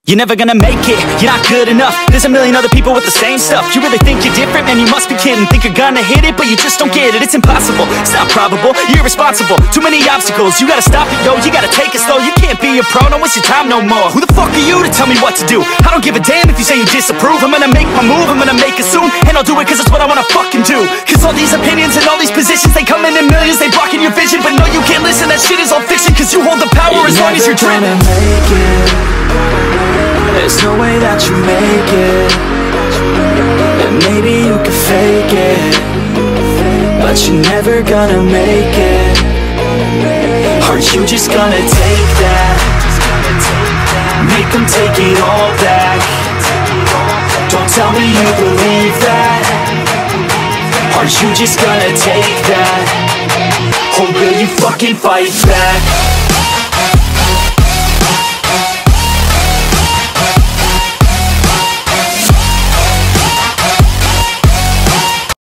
You're never gonna make it, you're not good enough. There's a million other people with the same stuff. You really think you're different? Man, you must be kidding. Think you're gonna hit it, but you just don't get it. It's impossible, it's not probable, you're irresponsible. Too many obstacles, you gotta stop it, yo. You gotta take it slow, you can't be a pro. Don't waste your time no more. Who the fuck are you to tell me what to do? I don't give a damn if you say you disapprove. I'm gonna make my move, I'm gonna make it soon. And I'll do it cause it's what I wanna fucking do. Cause all these opinions and all these positions, they come in millions, they blocking your vision. But no, you can't listen, that shit is all fiction. Cause you hold the power as long as you're dreaming. Make it. There's no way that you make it. And maybe you can fake it, but you're never gonna make it. Aren't you just gonna take that? Make them take it all back. Don't tell me you believe that. Aren't you just gonna take that? Or will you fucking fight back?